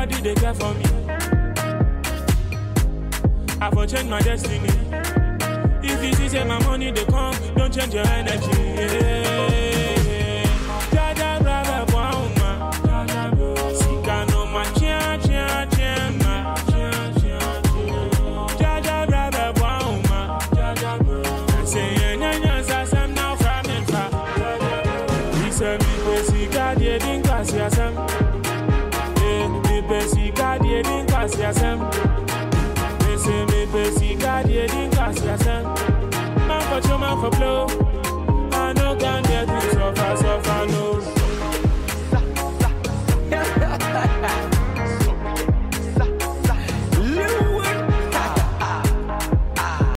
nobody they care for me. I for change my destiny. If you see say my money they come, don't change your energy. Jaja brother Bwauma, Sika no ma chia chia chia ma. Jaja brother Bwauma, I say nyanya sasam now from it fa. We say me pesika die din kasi asam. Me pesika die din kasi asam. Me say me pesika die din kasi asam. Man for show, man for blow.